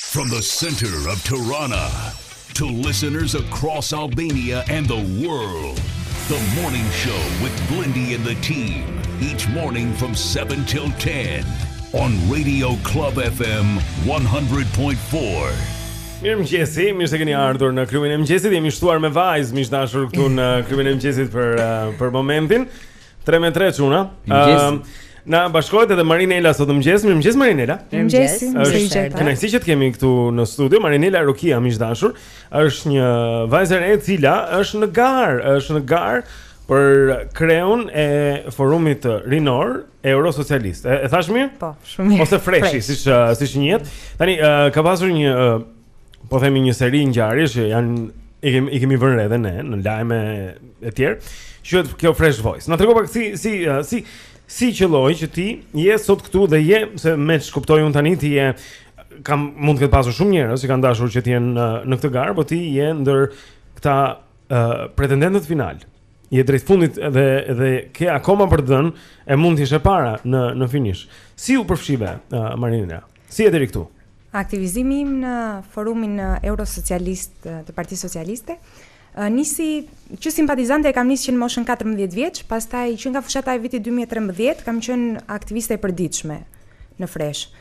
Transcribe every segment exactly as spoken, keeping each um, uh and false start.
From the center of Tirana to listeners across Albania and the world, the morning show with Blendi and the team, each morning from seven till ten on Radio Club F M one hundred point four. Mirëmëngjesi, mirë se keni ardhur në klubin e mëngjesit. Jemi shtuar me vajzë miq dashur këtu në klubin e mëngjesit për uh, për momentin. tre me tre çuna. Ëm uh, na bashkohet edhe Marinela sot mëngjes. Mirëmëngjes Marinela. Mirëmëngjes. Është kënaqësi që të kemi këtu në studio Marinela Rukia miq dashur. Është një vajzë e cila është në garë, është në garë për kreun e forumit rinor Eurosocialist. E, e thash mirë? Po, shumë mirë. Ose freshi, siç siç njihet. Tani uh, ka pasur një uh, po themi një seri ngjarjesh që janë i kemi i kemi vënë re edhe ne në lajme e tjerë. Quhet kjo Fresh Voice. Na trego pak si si uh, si si qelloj që ti je sot këtu dhe je se me kuptoj un tani ti je kam mund të ketë pasur shumë njerëz që kanë dashur që të jenë në, në këtë garë, por ti je ndër këta uh, pretendentët final. Je drejt fundit dhe dhe ke akoma për të dhënë e mund të ishe para në në finish. Si u përfshive uh, Marina? Si e deri këtu? Aktivizimi im në forumin Eurosocialist të Partisë Socialiste nisi që simpatizante e kam nisë që në moshën katërmbëdhjetë vjeç, pastaj që nga fushata e vitit dy mijë e trembëdhjetë kam qenë aktiviste e përditshme në Fresh.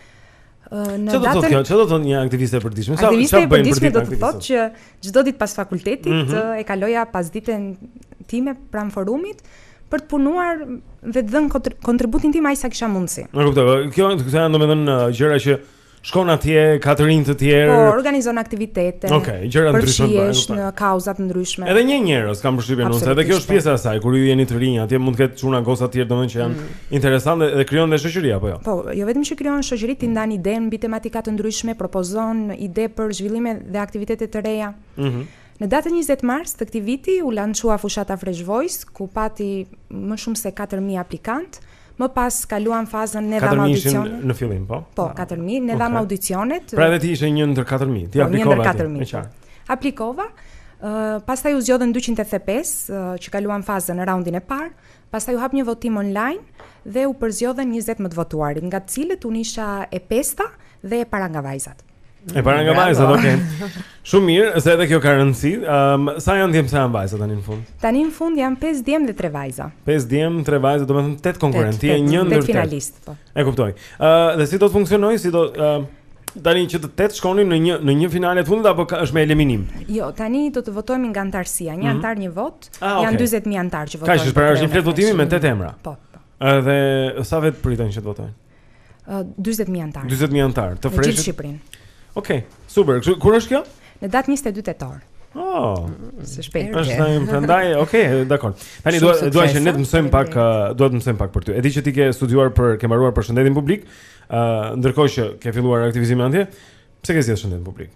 Në Çfarë do të thotë kjo? Çfarë do të thotë një aktiviste e përditshme? Sa aktiviste e përditshme do të thotë që çdo ditë pas fakultetit mm -hmm. e kaloja pas ditën time pranë forumit për të punuar dhe të dhënë kontributin tim aq sa kisha mundësi. Nuk kuptoj. Kjo këto janë domethënë gjëra që shkon atje katërin të tjerë. Po, organizon aktivitete. Okej, okay, gjëra ndryshme në kauza të ndryshme. Edhe një njerëz kam përshtypjen unë, edhe kjo është pjesa e saj, kur ju jeni të rinj, atje mund të ketë çuna goca të tjerë domethënë që janë mm. interesante dhe krijon dhe shoqëri apo jo? Po, jo vetëm që krijon shoqëri, ti ndan ide mbi tematika të ndryshme, propozon ide për zhvillime dhe aktivitete të reja. Mhm. Mm Në datën njëzet mars të këtij viti u lançua fushata Fresh Voice, ku pati më shumë se katër mijë aplikant. Më pas kaluan fazën ne dham audicione. Në fillim, po? Po, katër mijë, ne dham audicionet. Pra edhe ti ishe një ndër katër mijë, ti aplikova. Një ndër katër mijë. Aplikova, uh, pastaj u zgjodhen dyqind e thekë pesë uh, që kaluan fazën në raundin e parë, pastaj u hap një votim online dhe u përzgjodhen njëzet më të votuarit, nga të cilët unë isha e pesta dhe e para nga vajzat. E para nga vajzat, okay. Shumë mirë, se edhe kjo ka rëndësi. Um, sa janë djem, sa janë vajzat tani në fund? Tani në fund janë pesë djem dhe tre vajza. pesë djem, tre vajza, domethënë tetë konkurrentë, je një ndër tetë finalist, po. E kuptoj. Ë uh, dhe si do të funksionojë, si do uh, tani që të tetë shkonin në një në një finale të fundit apo ka, është me eliminim? Jo, tani do të votojmë nga antarësia, një mm -hmm. antar një vot, ah, okay. janë dyzet mijë antar që votojnë. Ka që pra është një flet votimi me tetë emra. Po, po. Edhe sa vet pritën që të votojnë? Ë uh, dyzet mijë antar. dyzet mijë antar të freshët. Në Shqipërinë. Okej, okay, super. Kur është kjo? Në datë njëzet e dy tetor. Oh, së shpejti. Është tani prandaj, okay, dakor. Tani dua dua që ne të mësojmë pak, dua të mësojmë pak për ty. E di që ti ke studiuar për ke mbaruar për shëndetin publik, ë uh, ndërkohë që ke filluar aktivizimin atje, pse ke zgjedhur shëndetin publik?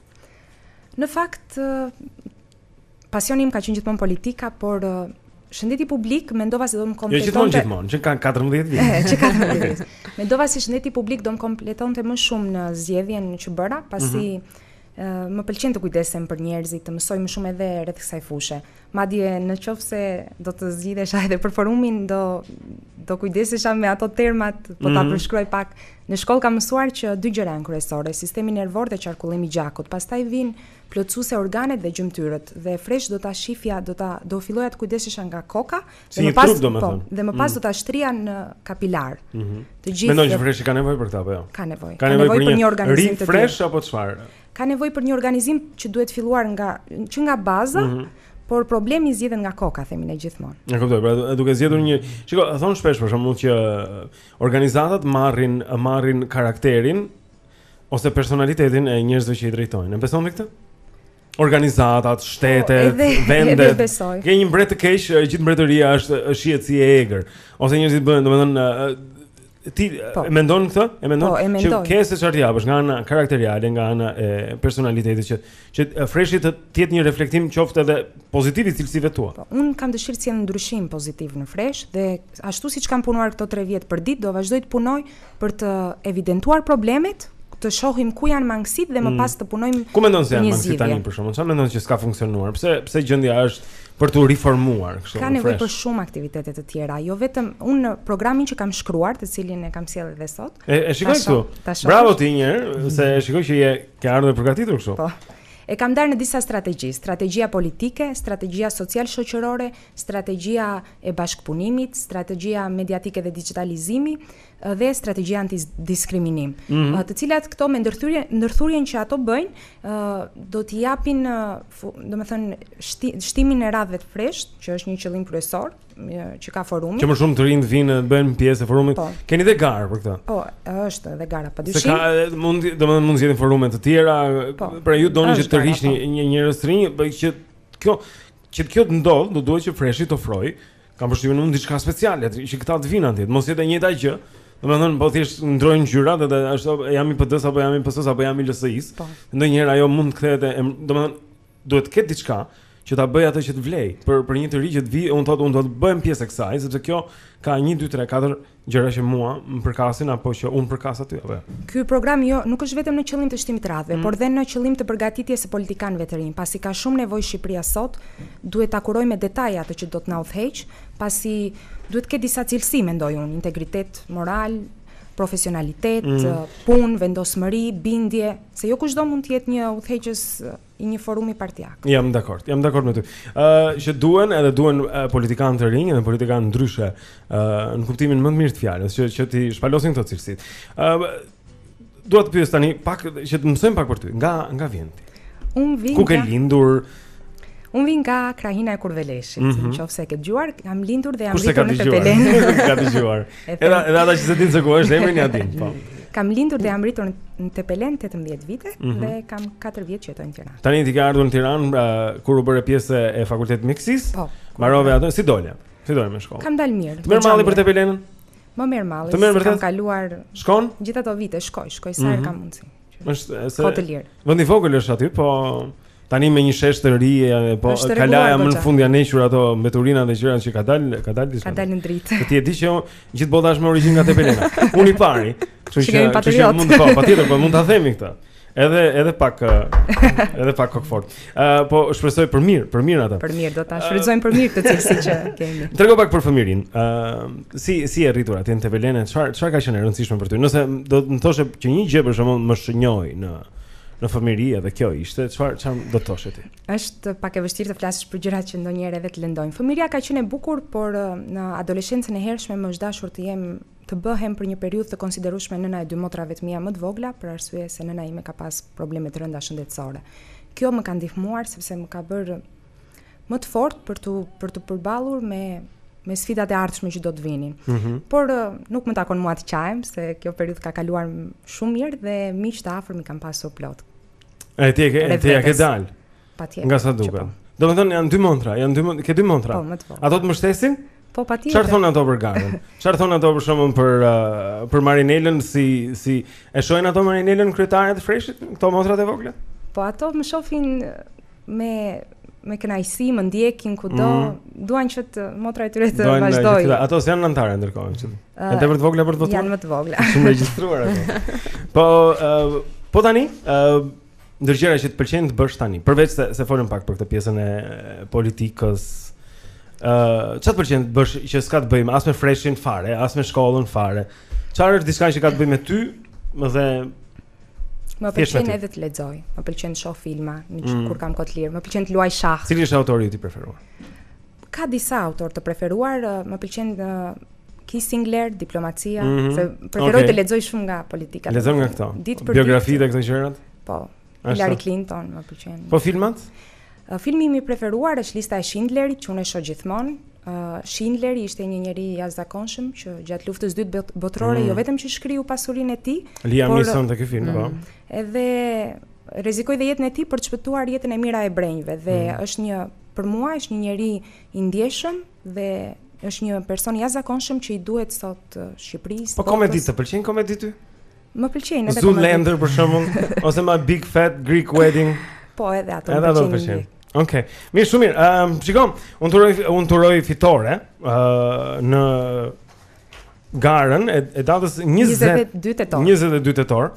Në fakt uh, pasioni im ka qenë gjithmonë politika, por uh, shëndeti publik mendova se do të më kompletonte. Jo gjithmonë gjithmonë, që kanë katërmbëdhjetë vjet. Që katërmbëdhjetë vjet. Mendova se shëndeti publik do më kompletonte më shumë në zgjedhjen që bëra, pasi mm -hmm. Uh, më pëlqen të kujdesem për njerëzit, të mësoj më shumë edhe rreth kësaj fushë. Madje në qoftë se do të zgjidhesha edhe për forumin, do do kujdesesha me ato termat, po ta përshkruaj pak. Në shkollë kam mësuar që dy gjëra janë kryesore, sistemi nervor dhe qarkullimi i gjakut. Pastaj vijnë plotësuese organet dhe gjymtyrët. Dhe Fresh do ta shifja, do ta do filloja të kujdesesha nga koka si dhe më pas trup, po, dhe më pas mm. do ta shtrija në kapilar. Mm -hmm. Të gjithë. Mendon që Freshi ka nevojë për këtë apo jo? Ka nevojë. Ka nevojë për, për një organizim të Fresh apo çfarë? Ka nevojë për një organizim që duhet filluar nga që nga baza, mm -hmm. por problemi zgjidhet nga koka, themi ne gjithmonë. E kuptoj, pra duke zgjedhur një, shiko, thon shpesh për shembull që organizatat marrin marrin karakterin ose personalitetin e njerëzve që i drejtojnë. E beson këtë? Organizatat, shtetet, oh, edhe, vendet. Edhe besoj. Ke një mbret të keq, gjithë mbretëria është është shihet si e egër, ose njerëzit bëhen, domethënë ti po. E mendon këtë? E mendon po, e që ke se çfarë japësh nga ana karakteriale, nga ana e personalitetit që që Freshi të jetë një reflektim qoftë edhe pozitiv i cilësive tua. Po, un kam dëshirë të jem ndryshim pozitiv në Fresh dhe ashtu siç kam punuar këto tre vjet për ditë, do vazhdoj të punoj për të evidentuar problemet, të shohim ku janë mangësitë dhe më pas të punojmë. Ku mendon se janë mangësitë tani për shkakun? Çfarë mendon që s'ka funksionuar? Pse pse gjendja është për të riformuar kështu? Ka nevojë për shumë aktivitete të tjera, jo vetëm unë programin që kam shkruar, të cilin e kam sjellë edhe sot. E, e shikoj këtu. Bravo ti një herë, se e shikoj që je ke ardhur përgatitur kështu. Po. E kam darë në disa strategji, strategjia politike, strategjia social-shoqërore, strategjia e bashkëpunimit, strategjia mediatike dhe digitalizimi dhe strategjia antidiskriminimi, mm -hmm. të cilat këto me ndërthurjen ndërthurjen që ato bëjnë do t'i japin, domethënë, shti, shtimin e radhëve të freskët, që është një qëllim kryesor që ka forumi. Që më shumë të rinë të vinë të bëjnë pjesë e forumit. Po. Keni dhe garë për këtë? Po, është edhe gara padyshim. Se ka mund domethënë mund të jetin forume të tjera, po, pra ju doni që të rrishni po. një njerëz të rinj, që kjo që kjo të ndodh, do duhet që Freshi të ofrojë, kam përshtypjen unë diçka speciale, që këta të vinë atje, mos jetë e njëjta gjë. Domethënë po thjesht ndrojnë gjyrat edhe është jam i P D-s apo jam i P S-s apo jam i L S I-s. Po. Ndonjëherë ajo mund të kthehet, domethënë duhet të ketë diçka që ta bëj atë që të vlej për për një të ri që të vi, unë thotë unë do të bëhem pjesë e kësaj, sepse kjo ka një dy tre katër gjëra që mua më përkasin apo që unë përkas aty apo. Ky program jo nuk është vetëm në qëllim të shtimit të radhëve, mm. por dhe në qëllim të përgatitjes së politikanëve të rinj, pasi ka shumë nevojë Shqipëria sot, duhet ta kurojë me detaje atë që do të na udhëheq, pasi duhet të ketë disa cilësi, mendoj unë, integritet moral, profesionalitet, mm. punë, vendosmëri, bindje, se jo kushdo mund të jetë një udhëheqës i një forumi partijak. Jam dakord, jam dakord me ty. Ë uh, që duhen edhe duhen uh, politikanë të rinj dhe politikanë ndryshe uh, në kuptimin më të mirë të fjalës, që që ti shpalosin këto cilësi. Ë uh, dua të pyes tani pak që të mësojmë pak për ty. Nga nga vjen ti? Unë vjen. Ku ke lindur? Unë vjen nga Krahina e Kurveleshit, mm -hmm. nëse e ke dëgjuar, jam lindur dhe jam rritur në Tepelen. Ka dëgjuar. Edhe edhe ata që se dinë se ku është, emrin ja din, po. Kam lindur dhe jam rritur në Tepelen tetëmbëdhjetë vite mm -hmm. dhe kam katër vjet që jetoj në Tiranë. Tani ti ke ardhur në Tiranë uh, kur u bëre pjesë e Fakultetit Mjekësisë? Po. Mbarove atë, si dolja? Si dolja me shkollë? Kam dalë mirë. Të merr malli për Tepelenën? Më merr malli. Të merr vërtet? Kam kaluar. Shkon? Gjithë ato vite shkoj, shkoj sa herë mm -hmm. kam mundësi. Është se Ko të lirë. Vendi vogël është aty, po tani me një shesh të ri, po kalaja më në fund janë hequr ato mbeturinat dhe gjërat që ka dalë, ka dalë diçka. Ka dalë në dritë. Po ti e di që gjithë bota është me origjinë nga Tepelena. Unë i pari. Kështu që që mund po, patjetër, po mund ta themi këtë. Edhe edhe pak edhe pak kokfort. Ë uh, po shpresoj për mirë, për mirë ata. Për mirë, do ta shfrytëzojmë për mirë këtë cilësi që kemi. Trego pak për fëmirin. Ë uh, si si e rritur atje në Tepelenë? Çfarë çfarë ka qenë e rëndësishme për ty? Nëse do të më thoshe që një gjë për shembull më shënjoi në në fëmijëri edhe kjo ishte, çfarë çfarë do të thoshe ti? Është pak e vështirë të flasësh për gjërat që ndonjëherë edhe të lëndojnë. Fëmijëria ka qenë e bukur, por në adoleshencën e hershme më është dashur të jem të bëhem për një periudhë të konsiderueshme nëna e dy motrave të mia më të vogla, për arsye se nëna ime ka pas probleme të rënda shëndetësore. Kjo më ka ndihmuar sepse më ka bërë më të fortë për të për të përballur me me sfidat e ardhshme që do të vinin. Mm -hmm. Por nuk më takon mua të qajem, se kjo periudhë ka kaluar shumë mirë dhe miq të afër mi kanë pasur plot. E ti e ti e ke dal. Patjetër. Nga sa duket. Domethënë janë dy montra, janë dy montra, ke dy montra. Po, më të vogla. Ato të mbështesin? Po patjetër. Çfarë thon ato për garën? Çfarë thon ato për shkakun për uh, për Marinelën, si si e shohin ato Marinelën kryetare të Freshit, këto motrat e vogla? Po ato më shohin me me kënaqësi, më ndjekin kudo, mm. duan që të motra e tyre të vazhdojnë. Ato janë anëtare ndërkohë, që. Janë tepër të vogla për të votuar. Janë më të vogla. Shumë regjistruar ato. Po uh, po tani, ë uh, ndër gjëra që të pëlqejnë të bësh tani, përveç se se folëm pak për këtë pjesën e politikës, ë uh, çfarë të pëlqen të bësh që s'ka të bëjë as me Freshin fare, as me shkollën fare. Çfarë është diçka që ka të bëjë me ty, më dhe më pëlqen edhe të lexoj, më pëlqen të shoh filma, mm. kur kam kohë të lirë, më pëlqen të luaj shah. Cili është autori i preferuar? Ka disa autorë të preferuar, më pëlqen uh, Kissinger, diplomacia, mm -hmm. se preferoj okay. të lexoj shumë nga politika. Lexon nga këto. Biografitë e këto gjërat? Po. Hillary Clinton më pëlqen. Po filmat? Uh, filmi im i preferuar është Lista e Schindlerit, që unë e shoh gjithmonë. Uh, Schindleri ishte një njeri jashtëzakonshëm që gjatë luftës së dytë botërore mm. jo vetëm që shkriu pasurinë e tij, Liam Neeson te ky film, mm, po. Edhe rrezikoi dhe jetën e tij për të shpëtuar jetën e mira e brenjve dhe mm. është një për mua është një njeri i ndjeshëm dhe është një person jashtëzakonshëm që i duhet sot Shqipërisë. Po komedi të pëlqen komedi ty? Më pëlqejnë edhe komedi. Zoolander për shembull, ose ma Big Fat Greek Wedding. Po edhe ato më pëlqejnë. Okej. Okay. Mirë, shumë mirë. Ëm, um, shikom, unë turoj unë turoj fitore ë uh, në garën e, e datës njëzet e dy tetor. njëzet e dy tetor. Ë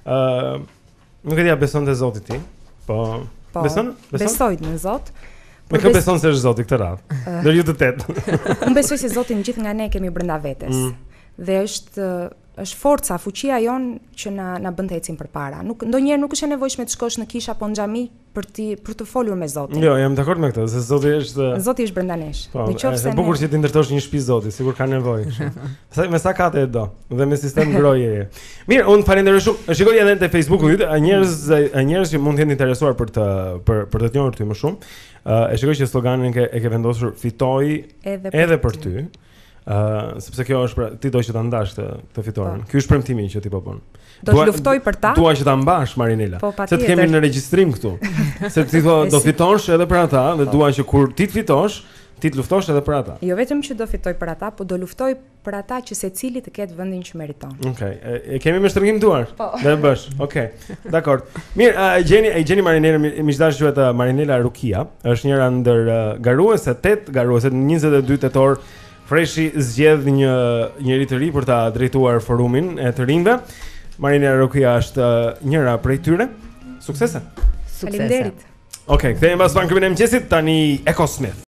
Ë, nuk e di a beson te Zoti ti, po, Po, beson? Beson? Besoj në Zot. Me kë beson se është Zoti këtë radhë? Ndër ju të tetë. Unë besoj se Zotin gjithë nga ne kemi brenda vetes. Mm. Dhe është është forca, fuqia jon që na na bën të ecim përpara. Nuk ndonjëherë nuk është e nevojshme të shkosh në kish apo në xhami për ti për të folur me Zotin. Jo, jam dakord me këtë, se Zoti është Zoti është brenda nesh. Po, është bukur që ti ndërtosh një shtëpi Zoti, sigur ka nevojë kështu. Sa me sa kate e do, dhe me sistem ngrojeje. Mirë, unë falenderoj shumë. Shikoj edhe te Facebooku yt, njerëz njerëz që mund të jenë interesuar për të për për të njohur ty më shumë. Uh, e shikoj që sloganin ke, e ke vendosur fitoj edhe për, edhe për ty. Uh, sepse kjo është pra, ti do që ta ndash të, të fitoren. Ky është premtimi që ti po bën. Do të luftoj për ta. Dua që ta mbash Marinela. Po, se të kemi në regjistrim këtu. Se ti thua do fitosh edhe për ata dhe dua që kur ti të fitosh, ti të luftosh edhe për ata. Jo vetëm që do fitoj për ata, po do luftoj për ata që secili të ketë vendin që meriton. Okej, okay. e, e kemi me shtrëngim duar. Po. Dhe e bësh. Okej. Okay. Dakor. Mirë, uh, gjeni e gjeni Marinela, miqdash quhet uh, Marinela Rukia, është njëra ndër uh, garuese, tet garuese në njëzet e dy tetor. Freshi zgjedh një njeri të ri për ta drejtuar forumin e të rinjve. Marinela Rukia është uh, njëra prej tyre. Suksese. Faleminderit. Okej, okay, kthehemi pas pankrimit të mëngjesit tani Echo Smith.